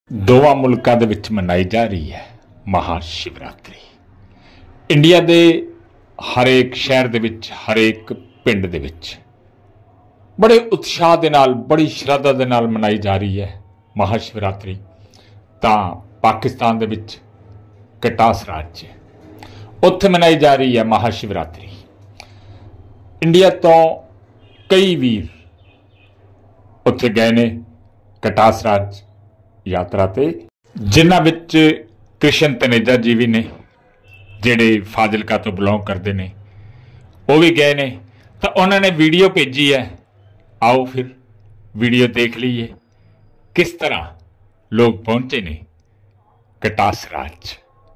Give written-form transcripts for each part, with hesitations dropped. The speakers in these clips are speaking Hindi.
दोवां मुल्कां दे विच मनाई जा रही है महाशिवरात्रि। इंडिया दे हरेक शहर दे विच, हरेक पिंड दे विच बड़े उत्साह दे नाल, बड़ी श्रद्धा दे नाल मनाई जा रही है महाशिवरात्रि। तां पाकिस्तान दे विच कटास राज उत्थे मनाई जा रही है महाशिवरात्रि। इंडिया तो कई वीर उत्थे गए ने कटास राज यात्रा ते, जिन्हां विच कृष्ण तनेजा जी भी ने, जिहड़े फाजिलका तो बिलोंग करते ने, वो भी गए ने। तो उन्होंने वीडियो भेजी है, आओ फिर वीडियो देख लीए किस तरह लोग पहुंचे ने कटास राज।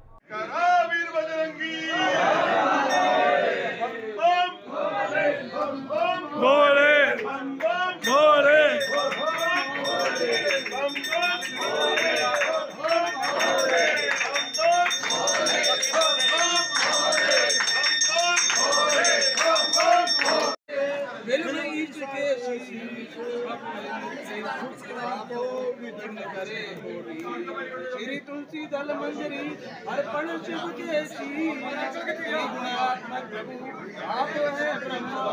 श्री तुलसी दल मंजरी अर्पण शिव के श्री गुणात्मक प्रभु आप है ब्रह्मा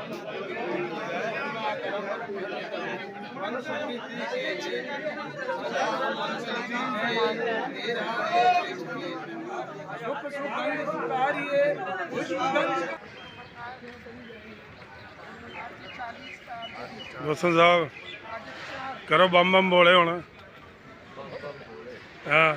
सुख सुगंध सुधारिए दोस्तों साहब करो बम बम बोले होना। हाँ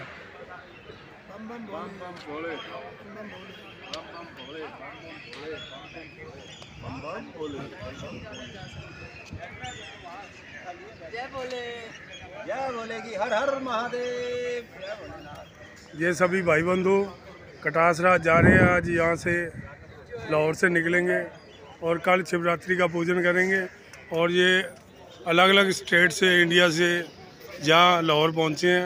जय बोलेगी हर हर महादेव। ये सभी भाई बंधु कटास राज जा रहे हैं। आज यहाँ से लाहौर से निकलेंगे और कल शिवरात्रि का पूजन करेंगे। और ये अलग अलग स्टेट से, इंडिया से जहाँ लाहौर पहुँचे हैं।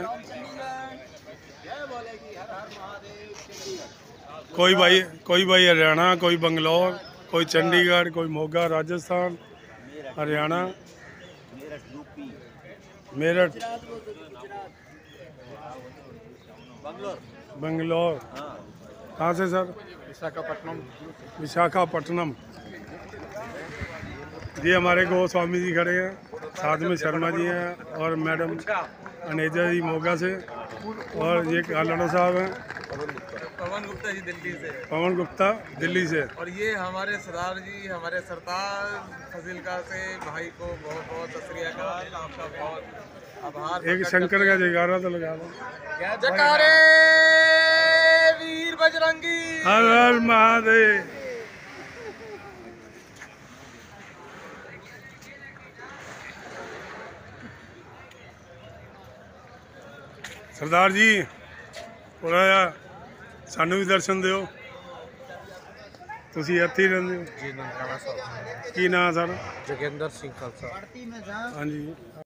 कोई भाई हरियाणा, कोई बंगलौर, कोई चंडीगढ़, कोई मोगा राजस्थान, हरियाणा, मेरठ, बंगलौर। कहाँ से सर? विशाखापट्टनम। ये हमारे गोस्वामी जी खड़े हैं, साथ में शर्मा जी हैं और मैडम अनेजा जी मोगा से, और ये कालड़ा साहब हैं, पवन गुप्ता जी दिल्ली से। पवन गुप्ता दिल्ली से। और ये हमारे सरदार जी, हमारे सरताज फाजिलका से भाई को बहुत बहुत शुक्रिया, आपका बहुत आभार। एक शंकर का जयकारा तो लगा दो। जयकारे वीर बजरंगी, हर हर महादेव। सरदार जी थोड़ा जिहा सानू भी दर्शन दिओ, तुसीं इत्थे ही रहिंदे हो। जी ननकाना साहब। की नाम सर? जोगिंदर सिंह खालसा। हाँ जी।